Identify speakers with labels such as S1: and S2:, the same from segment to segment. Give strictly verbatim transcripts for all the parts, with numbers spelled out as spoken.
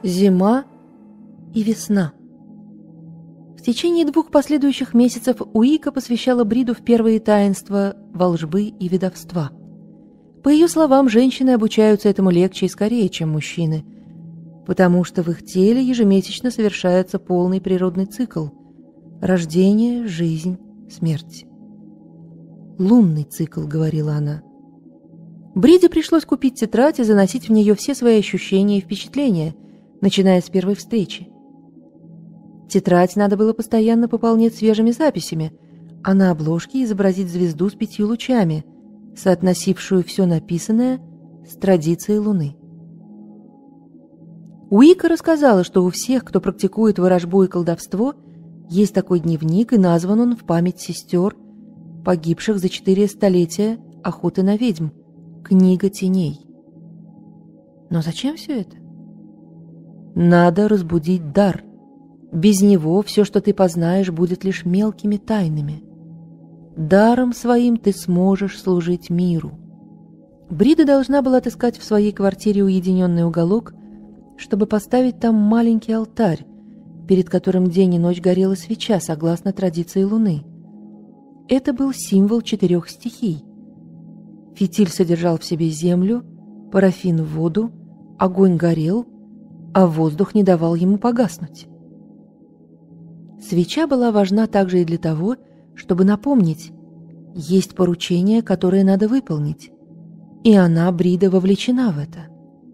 S1: Зима и весна. В течение двух последующих месяцев Уика посвящала Бриду в первые таинства волжбы и ведовства. По ее словам, женщины обучаются этому легче и скорее, чем мужчины, потому что в их теле ежемесячно совершается полный природный цикл – рождение, жизнь, смерть. «Лунный цикл», — говорила она. Бриде пришлось купить тетрадь и заносить в нее все свои ощущения и впечатления, начиная с первой встречи. Тетрадь надо было постоянно пополнять свежими записями, а на обложке изобразить звезду с пятью лучами, соотносившую все написанное с традицией Луны. Уика рассказала, что у всех, кто практикует ворожбу и колдовство, есть такой дневник, и назван он в память сестер, погибших за четыре столетия охоты на ведьм, «Книга теней». Но зачем все это? Надо разбудить дар. Без него все, что ты познаешь, будет лишь мелкими тайнами. Даром своим ты сможешь служить миру. Брида должна была отыскать в своей квартире уединенный уголок, чтобы поставить там маленький алтарь, перед которым день и ночь горела свеча, согласно традиции Луны. Это был символ четырех стихий. Фитиль содержал в себе землю, парафин — воду, огонь горел, а воздух не давал ему погаснуть. Свеча была важна также и для того, чтобы напомнить, есть поручение, которое надо выполнить, и она, Брида, вовлечена в это.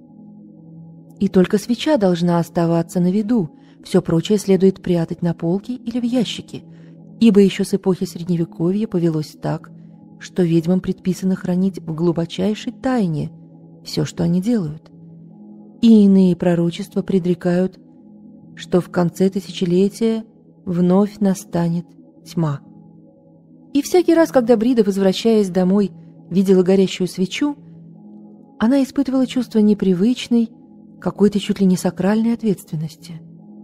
S1: И только свеча должна оставаться на виду, все прочее следует прятать на полке или в ящике, ибо еще с эпохи Средневековья повелось так, что ведьмам предписано хранить в глубочайшей тайне все, что они делают. И иные пророчества предрекают, что в конце тысячелетия вновь настанет тьма. И всякий раз, когда Брида, возвращаясь домой, видела горящую свечу, она испытывала чувство непривычной, какой-то чуть ли не сакральной ответственности.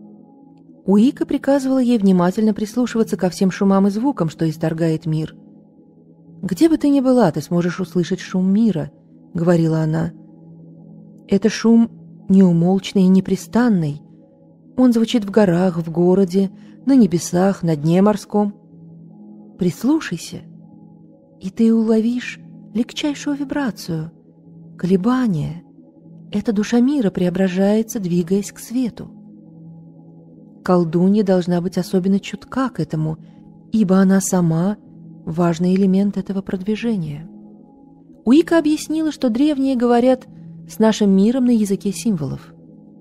S1: Уика приказывала ей внимательно прислушиваться ко всем шумам и звукам, что исторгает мир. «Где бы ты ни была, ты сможешь услышать шум мира», — говорила она. «Это шум неумолчный и непрестанный. Он звучит в горах, в городе, на небесах, на дне морском. Прислушайся, и ты уловишь легчайшую вибрацию, колебание. Эта душа мира преображается, двигаясь к свету. Колдунья должна быть особенно чутка к этому, ибо она сама — важный элемент этого продвижения». Уика объяснила, что древние говорят с нашим миром на языке символов.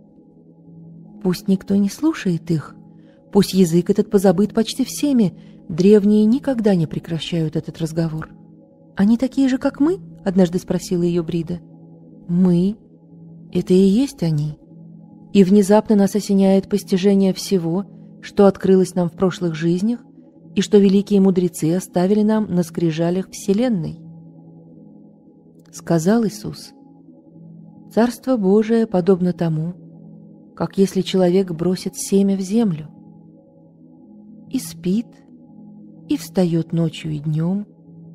S1: Пусть никто не слушает их, пусть язык этот позабыт почти всеми, древние никогда не прекращают этот разговор. «Они такие же, как мы?» — однажды спросила ее Брида. «Мы — это и есть они. И внезапно нас осеняет постижение всего, что открылось нам в прошлых жизнях и что великие мудрецы оставили нам на скрижалях Вселенной. Сказал Иисус: Царство Божие подобно тому, как если человек бросит семя в землю, и спит, и встает ночью и днем,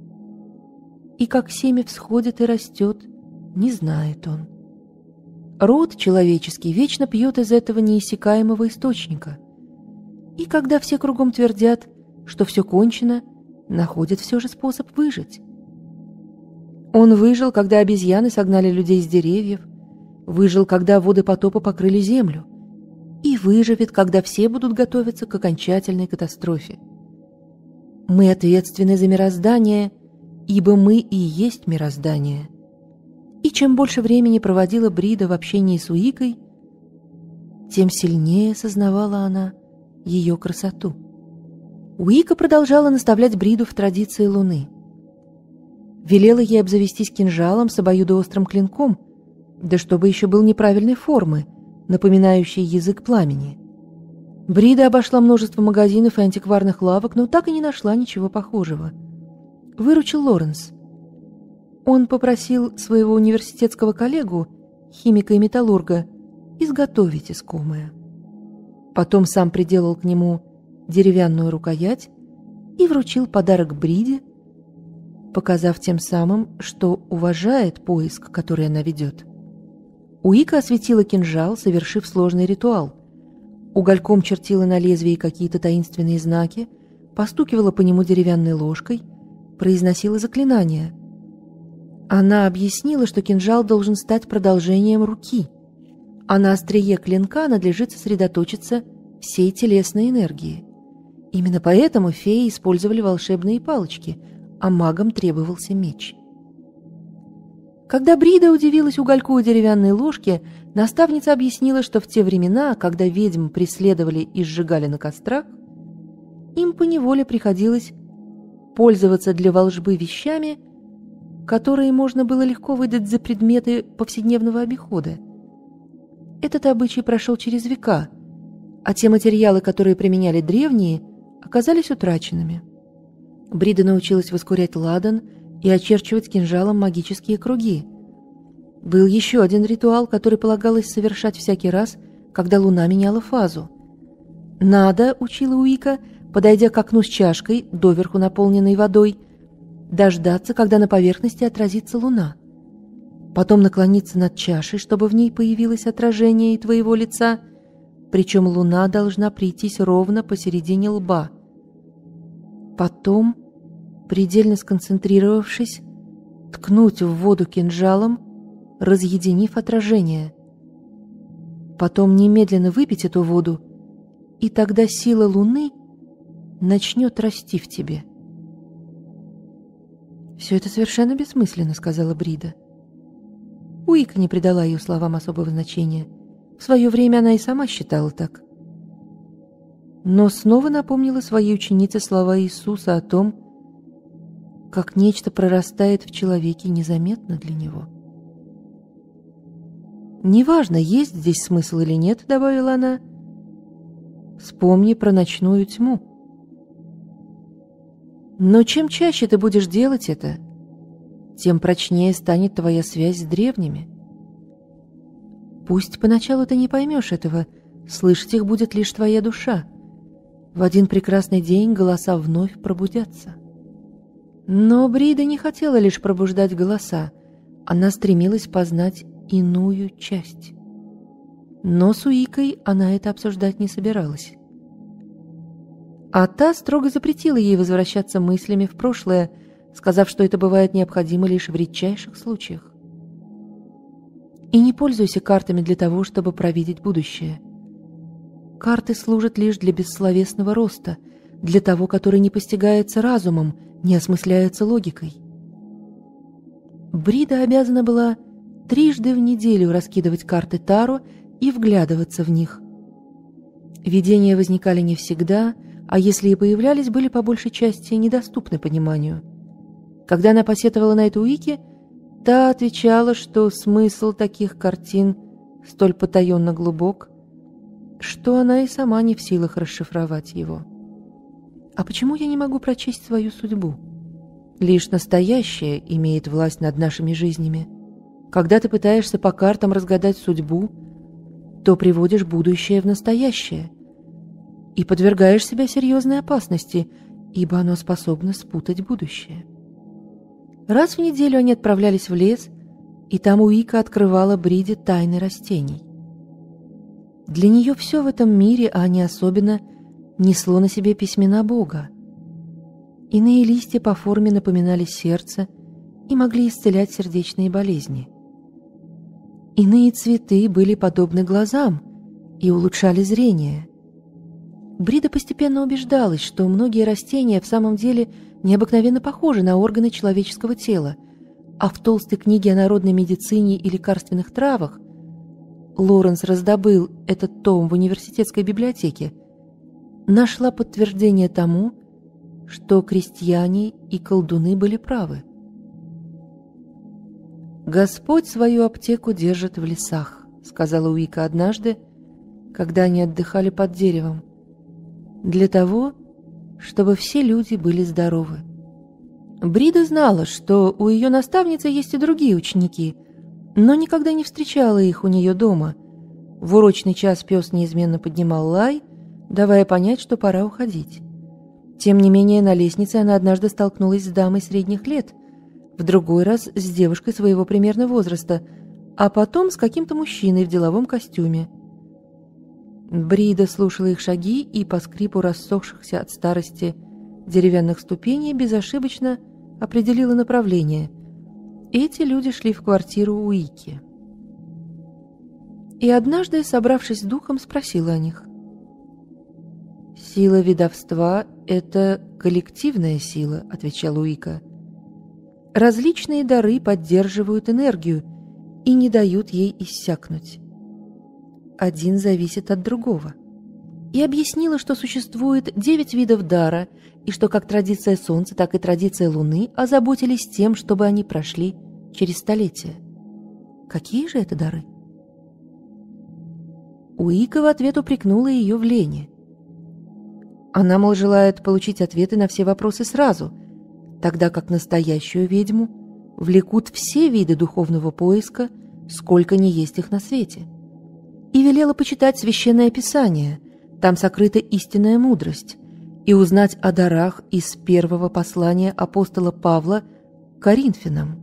S1: и как семя всходит и растет, не знает он. Род человеческий вечно пьет из этого неиссякаемого источника, и когда все кругом твердят, что все кончено, находят все же способ выжить. Он выжил, когда обезьяны согнали людей с деревьев, выжил, когда воды потопа покрыли землю, и выживет, когда все будут готовиться к окончательной катастрофе. Мы ответственны за мироздание, ибо мы и есть мироздание. И чем больше времени проводила Брида в общении с Уикой, тем сильнее сознавала она ее красоту. Уика продолжала наставлять Бриду в традиции Луны. Велела ей обзавестись кинжалом с обоюдоострым клинком, да чтобы еще был неправильной формы, напоминающий язык пламени. Брида обошла множество магазинов и антикварных лавок, но так и не нашла ничего похожего. Выручил Лоренс. Он попросил своего университетского коллегу, химика и металлурга, изготовить искомое. Потом сам приделал к нему деревянную рукоять и вручил подарок Бриде, показав тем самым, что уважает поиск, который она ведет. Уика осветила кинжал, совершив сложный ритуал. Угольком чертила на лезвии какие-то таинственные знаки, постукивала по нему деревянной ложкой, произносила заклинания. Она объяснила, что кинжал должен стать продолжением руки, а на острие клинка надлежит сосредоточиться всей телесной энергии. Именно поэтому феи использовали волшебные палочки, а магам требовался меч. Когда Брида удивилась угольку у деревянной ложки, наставница объяснила, что в те времена, когда ведьм преследовали и сжигали на кострах, им поневоле приходилось пользоваться для волжбы вещами, которые можно было легко выдать за предметы повседневного обихода. Этот обычай прошел через века, а те материалы, которые применяли древние, оказались утраченными. Брида научилась воскурять ладан и очерчивать кинжалом магические круги. Был еще один ритуал, который полагалось совершать всякий раз, когда луна меняла фазу. Надо, учила Уика, подойдя к окну с чашкой, доверху наполненной водой, дождаться, когда на поверхности отразится луна. Потом наклониться над чашей, чтобы в ней появилось отражение и твоего лица, причем луна должна прийтись ровно посередине лба. Потом, предельно сконцентрировавшись, ткнуть в воду кинжалом, разъединив отражение. Потом немедленно выпить эту воду, и тогда сила луны начнет расти в тебе. «Все это совершенно бессмысленно», — сказала Брида. Уика не придала ее словам особого значения. В свое время она и сама считала так. Но снова напомнила своей ученице слова Иисуса о том, как нечто прорастает в человеке незаметно для него. «Неважно, есть здесь смысл или нет», — добавила она, — «вспомни про ночную тьму. Но чем чаще ты будешь делать это, тем прочнее станет твоя связь с древними. Пусть поначалу ты не поймешь этого, слышать их будет лишь твоя душа. В один прекрасный день голоса вновь пробудятся». Но Брида не хотела лишь пробуждать голоса, она стремилась познать иную часть. Но с Уикой она это обсуждать не собиралась. А та строго запретила ей возвращаться мыслями в прошлое, сказав, что это бывает необходимо лишь в редчайших случаях. И не пользуйся картами для того, чтобы провидеть будущее. Карты служат лишь для бессловесного роста, для того, который не постигается разумом, не осмысляется логикой. Брида обязана была трижды в неделю раскидывать карты Таро и вглядываться в них. Видения возникали не всегда, а если и появлялись, были по большей части недоступны пониманию. Когда она посетовала на это Уике, та отвечала, что смысл таких картин столь потаенно глубок, что она и сама не в силах расшифровать его. «А почему я не могу прочесть свою судьбу? Лишь настоящее имеет власть над нашими жизнями. Когда ты пытаешься по картам разгадать судьбу, то приводишь будущее в настоящее и подвергаешь себя серьезной опасности, ибо оно способно спутать будущее». Раз в неделю они отправлялись в лес, и там Уика открывала Бриде тайны растений. Для нее все в этом мире, а не особенно, несло на себе письмена Бога. Иные листья по форме напоминали сердце и могли исцелять сердечные болезни. Иные цветы были подобны глазам и улучшали зрение. Брида постепенно убеждалась, что многие растения в самом деле необыкновенно похожи на органы человеческого тела, а в толстой книге о народной медицине и лекарственных травах Лоренс раздобыл этот том в университетской библиотеке, нашла подтверждение тому, что крестьяне и колдуны были правы. «Господь свою аптеку держит в лесах», — сказала Уика однажды, когда они отдыхали под деревом, «для того, чтобы все люди были здоровы». Брида знала, что у ее наставницы есть и другие ученики, но никогда не встречала их у нее дома. В урочный час пес неизменно поднимал лай, давая понять, что пора уходить. Тем не менее, на лестнице она однажды столкнулась с дамой средних лет, в другой раз с девушкой своего примерно возраста, а потом с каким-то мужчиной в деловом костюме. Брида слушала их шаги и по скрипу рассохшихся от старости деревянных ступеней безошибочно определила направление. Эти люди шли в квартиру Уики. И однажды, собравшись с духом, спросила о них. «Сила ведовства — это коллективная сила», — отвечала Уика. «Различные дары поддерживают энергию и не дают ей иссякнуть. Один зависит от другого». И объяснила, что существует девять видов дара, и что как традиция Солнца, так и традиция Луны озаботились тем, чтобы они прошли через столетия. Какие же это дары? Уика в ответ упрекнула ее в лени. Она, мол, желает получить ответы на все вопросы сразу, тогда как настоящую ведьму влекут все виды духовного поиска, сколько ни есть их на свете. И велела почитать Священное Писание, там сокрыта истинная мудрость, и узнать о дарах из первого послания апостола Павла к Коринфянам.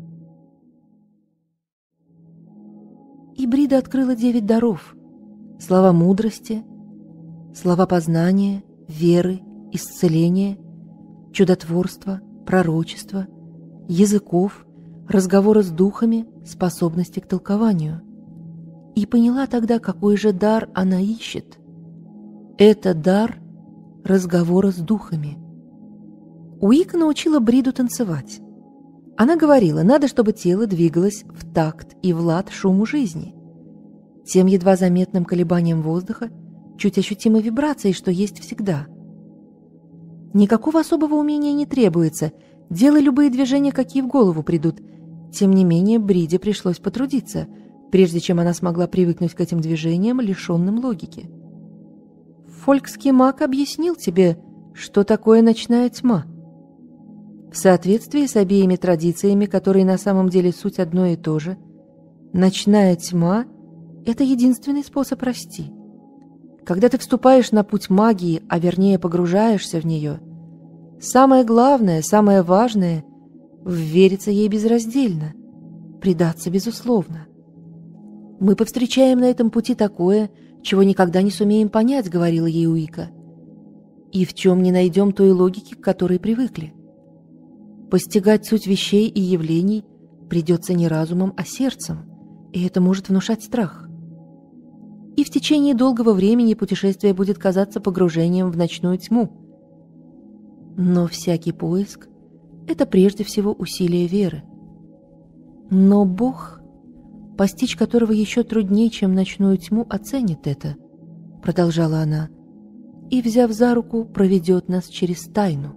S1: И Брида открыла девять даров: слова мудрости, слова познания, веры, исцеления, чудотворства, пророчества, языков, разговора с духами, способности к толкованию. И поняла тогда, какой же дар она ищет. Это дар разговора с духами. Уика научила Бриду танцевать. Она говорила, надо, чтобы тело двигалось в такт и в лад шуму жизни, тем едва заметным колебанием воздуха, чуть ощутимой вибрацией, что есть всегда. Никакого особого умения не требуется, делай любые движения, какие в голову придут. Тем не менее, Бриде пришлось потрудиться, прежде чем она смогла привыкнуть к этим движениям, лишенным логики. Фолькский маг объяснил тебе, что такое ночная тьма. В соответствии с обеими традициями, которые на самом деле суть одно и то же, ночная тьма — это единственный способ расти. Когда ты вступаешь на путь магии, а вернее погружаешься в нее, самое главное, самое важное — ввериться ей безраздельно, предаться безусловно. «Мы повстречаем на этом пути такое, чего никогда не сумеем понять», — говорила ей Уика, «и в чем не найдем той логики, к которой привыкли. Постигать суть вещей и явлений придется не разумом, а сердцем, и это может внушать страх. И в течение долгого времени путешествие будет казаться погружением в ночную тьму. Но всякий поиск — это прежде всего усилие веры. Но Бог, постичь которого еще труднее, чем ночную тьму, оценит это», — продолжала она, «и, взяв за руку, проведет нас через тайну».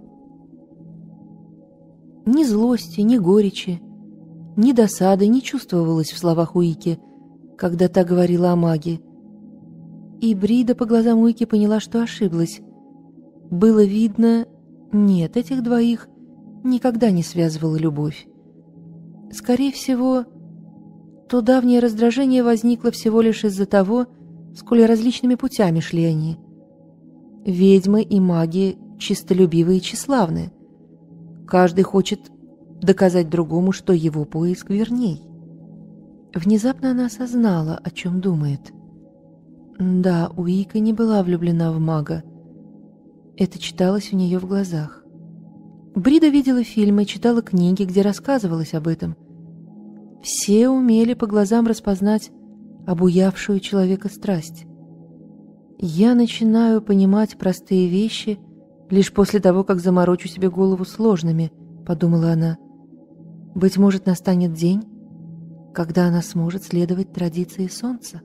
S1: Ни злости, ни горечи, ни досады не чувствовалось в словах Уики, когда та говорила о маге. И Брида по глазам Уики поняла, что ошиблась. Было видно, нет, этих двоих никогда не связывала любовь. Скорее всего, то давнее раздражение возникло всего лишь из-за того, сколь различными путями шли они. Ведьмы и маги чистолюбивые и тщеславны. Каждый хочет доказать другому, что его поиск верней. Внезапно она осознала, о чем думает. Да, Уика не была влюблена в мага. Это читалось у нее в глазах. Брида видела фильмы, читала книги, где рассказывалось об этом. Все умели по глазам распознать обуявшую человека страсть. «Я начинаю понимать простые вещи лишь после того, как заморочу себе голову сложными», — подумала она. «Быть может, настанет день, когда она сможет следовать традиции солнца».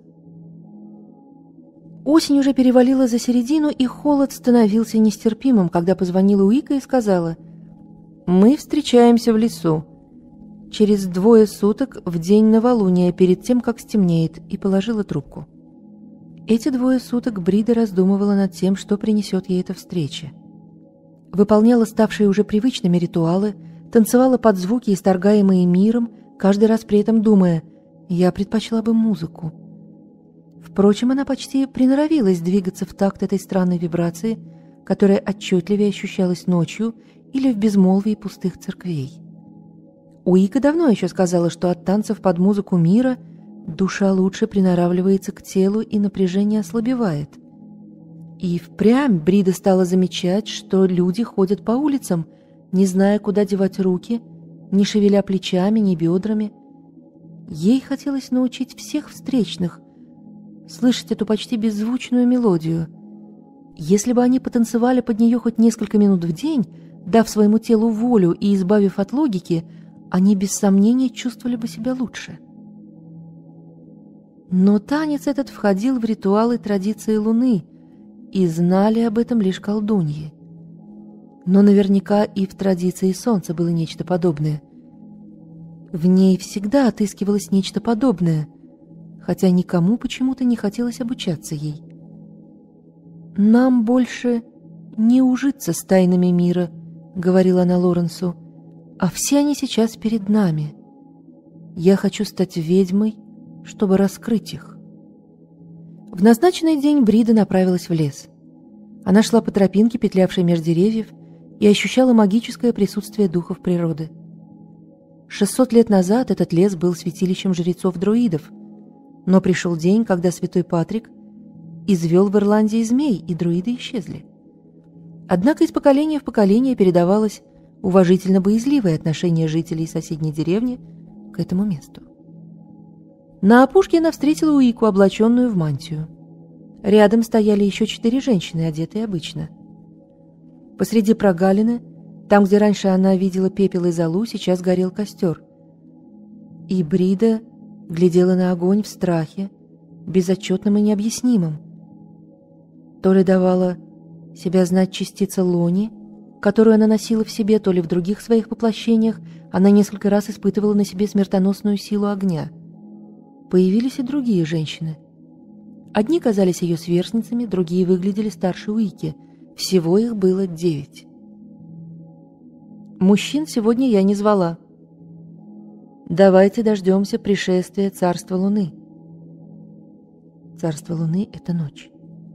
S1: Осень уже перевалила за середину, и холод становился нестерпимым, когда позвонила Уика и сказала: «Мы встречаемся в лесу через двое суток в день новолуния, перед тем, как стемнеет», и положила трубку. Эти двое суток Брида раздумывала над тем, что принесет ей эта встреча. Выполняла ставшие уже привычными ритуалы, танцевала под звуки, исторгаемые миром, каждый раз при этом думая: «Я предпочла бы музыку». Впрочем, она почти приноровилась двигаться в такт этой странной вибрации, которая отчетливее ощущалась ночью или в безмолвии пустых церквей. Уика давно еще сказала, что от танцев под музыку мира душа лучше приноравливается к телу, и напряжение ослабевает. И впрямь Брида стала замечать, что люди ходят по улицам, не зная, куда девать руки, не шевеля плечами, ни бедрами. Ей хотелось научить всех встречных слышать эту почти беззвучную мелодию. Если бы они потанцевали под нее хоть несколько минут в день, дав своему телу волю и избавив от логики, они без сомнения чувствовали бы себя лучше. Но танец этот входил в ритуалы традиции Луны, и знали об этом лишь колдуньи. Но наверняка и в традиции Солнца было нечто подобное. В ней всегда отыскивалось нечто подобное, хотя никому почему-то не хотелось обучаться ей. «Нам больше не ужиться с тайнами мира», — говорила она Лоренсу, — «а все они сейчас перед нами. Я хочу стать ведьмой, чтобы раскрыть их». В назначенный день Брида направилась в лес. Она шла по тропинке, петлявшей меж деревьев, и ощущала магическое присутствие духов природы. Шестьсот лет назад этот лес был святилищем жрецов-друидов, но пришел день, когда святой Патрик извел в Ирландии змей, и друиды исчезли. Однако из поколения в поколение передавалось уважительно-боязливое отношение жителей соседней деревни к этому месту. На опушке она встретила Уику, облаченную в мантию. Рядом стояли еще четыре женщины, одетые обычно. Посреди прогалины, там, где раньше она видела пепел и золу, сейчас горел костер. И Брида глядела на огонь в страхе, безотчетном и необъяснимом. То ли давала себя знать частица Лони, которую она носила в себе, то ли в других своих воплощениях она несколько раз испытывала на себе смертоносную силу огня. Появились и другие женщины. Одни казались ее сверстницами, другие выглядели старше Уики. Всего их было девять. Мужчин сегодня я не звала. Давайте дождемся пришествия Царства Луны. Царство Луны — это ночь.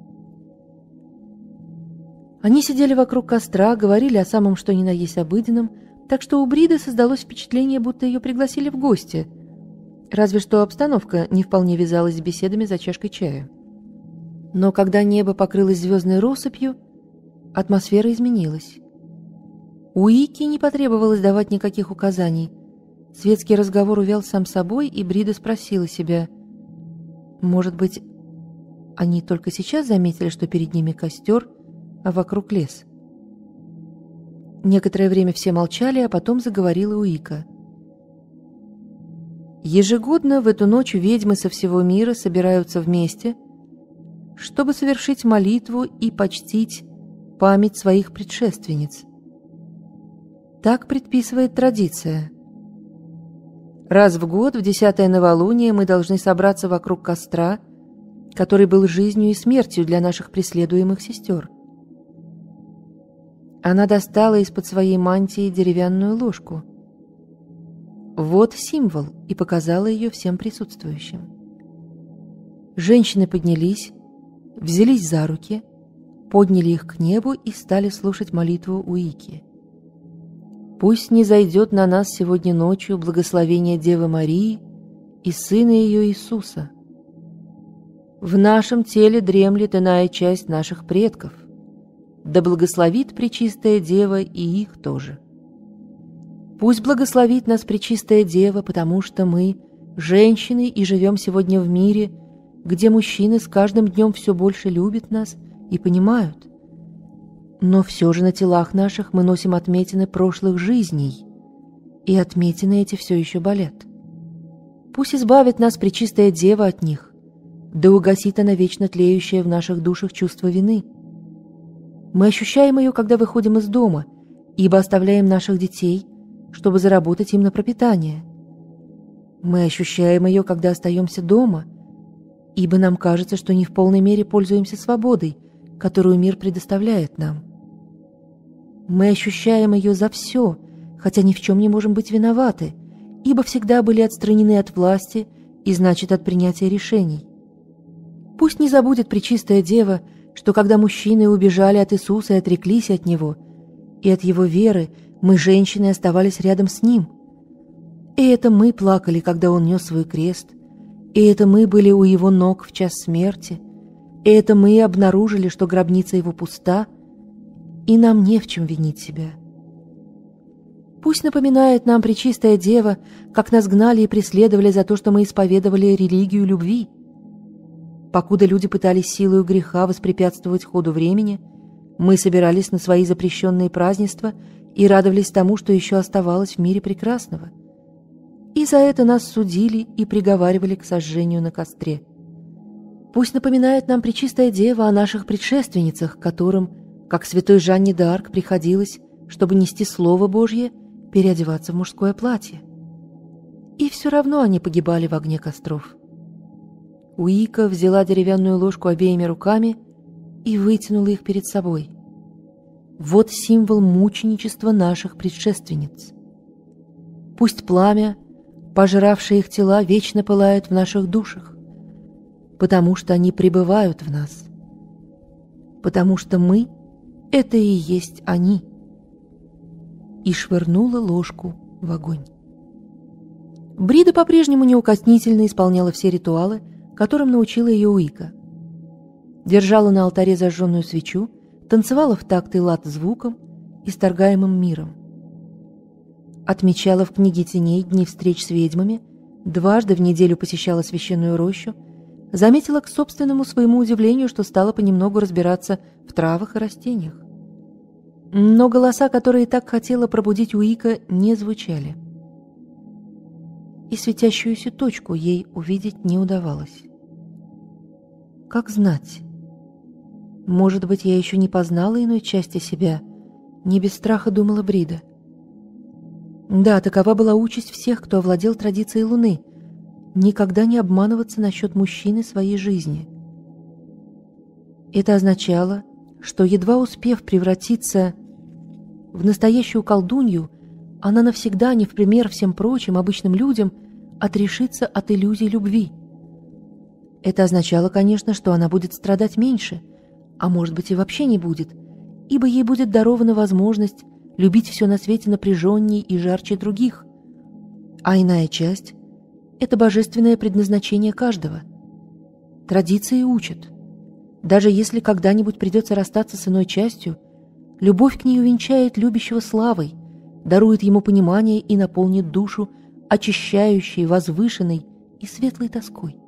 S1: Они сидели вокруг костра, говорили о самом что ни на есть обыденном, так что у Бриды создалось впечатление, будто ее пригласили в гости, разве что обстановка не вполне вязалась с беседами за чашкой чая. Но когда небо покрылось звездной россыпью, атмосфера изменилась. Уике не потребовалось давать никаких указаний. Светский разговор увял сам собой, и Брида спросила себя, может быть, они только сейчас заметили, что перед ними костер, а вокруг лес. Некоторое время все молчали, а потом заговорила Уика. Ежегодно в эту ночь ведьмы со всего мира собираются вместе, чтобы совершить молитву и почтить память своих предшественниц. Так предписывает традиция. Раз в год, в десятое новолуние, мы должны собраться вокруг костра, который был жизнью и смертью для наших преследуемых сестер. Она достала из-под своей мантии деревянную ложку. Вот символ, и показала ее всем присутствующим. Женщины поднялись, взялись за руки, подняли их к небу и стали слушать молитву Уики. «Пусть не зайдет на нас сегодня ночью благословение Девы Марии и Сына ее Иисуса. В нашем теле дремлет иная часть наших предков. Да благословит Пречистая Дева и их тоже. Пусть благословит нас Пречистая Дева, потому что мы женщины и живем сегодня в мире, где мужчины с каждым днем все больше любят нас и понимают. Но все же на телах наших мы носим отметины прошлых жизней, и отметины эти все еще болят. Пусть избавит нас Пречистая Дева от них, да угасит она вечно тлеющее в наших душах чувство вины. Мы ощущаем ее, когда выходим из дома, ибо оставляем наших детей, чтобы заработать им на пропитание. Мы ощущаем ее, когда остаемся дома, ибо нам кажется, что не в полной мере пользуемся свободой, которую мир предоставляет нам. Мы ощущаем ее за все, хотя ни в чем не можем быть виноваты, ибо всегда были отстранены от власти и, значит, от принятия решений. Пусть не забудет Пречистая Дева, что когда мужчины убежали от Иисуса и отреклись от Него, и от Его веры, мы, женщины, оставались рядом с Ним. И это мы плакали, когда Он нес свой крест, И это мы были у его ног в час смерти, и это мы обнаружили, что гробница его пуста, и нам не в чем винить себя. Пусть напоминает нам Пречистая Дева, как нас гнали и преследовали за то, что мы исповедовали религию любви. Покуда люди пытались силою греха воспрепятствовать ходу времени, мы собирались на свои запрещенные празднества и радовались тому, что еще оставалось в мире прекрасного. И за это нас судили и приговаривали к сожжению на костре. Пусть напоминает нам Пречистая Дева о наших предшественницах, которым, как святой Жанне д'Арк, приходилось, чтобы нести Слово Божье, переодеваться в мужское платье. И все равно они погибали в огне костров. Уика взяла деревянную ложку обеими руками и вытянула их перед собой. Вот символ мученичества наших предшественниц. Пусть пламя, пожравшее их тела, вечно пылает в наших душах, потому что они пребывают в нас, потому что мы — это и есть они. И швырнула ложку в огонь. Брида по-прежнему неукоснительно исполняла все ритуалы, которым научила ее Уика. Держала на алтаре зажженную свечу, танцевала в такт и лад звуком, исторгаемым миром. Отмечала в книге теней дни встреч с ведьмами, дважды в неделю посещала священную рощу, заметила к собственному своему удивлению, что стала понемногу разбираться в травах и растениях. Но голоса, которые так хотела пробудить Уика, не звучали. И светящуюся точку ей увидеть не удавалось. Как знать? Может быть, я еще не познала иной части себя, не без страха думала Брида. Да, такова была участь всех, кто овладел традицией Луны, никогда не обманываться насчет мужчины своей жизни. Это означало, что, едва успев превратиться в настоящую колдунью, она навсегда, не в пример всем прочим обычным людям, отрешится от иллюзий любви. Это означало, конечно, что она будет страдать меньше, а может быть и вообще не будет, ибо ей будет дарована возможность любить все на свете напряженней и жарче других. А иная часть — это божественное предназначение каждого. Традиции учат. Даже если когда-нибудь придется расстаться с иной частью, любовь к ней увенчает любящего славой, дарует ему понимание и наполнит душу очищающей, возвышенной и светлой тоской.